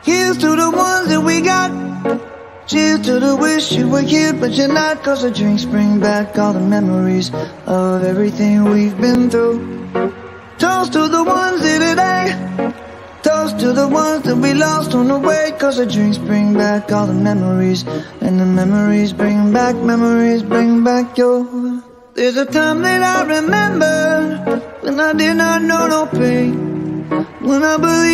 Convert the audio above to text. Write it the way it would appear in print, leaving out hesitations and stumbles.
Here's to the ones that we got. Cheers to the wish you were here but you're not, 'cause the drinks bring back all the memories of everything we've been through. Toast to the ones here today. Toast to the ones that we lost on the way, 'cause the drinks bring back all the memories, and the memories bring back your. There's a time that I remember when I did not know no pain, when I believed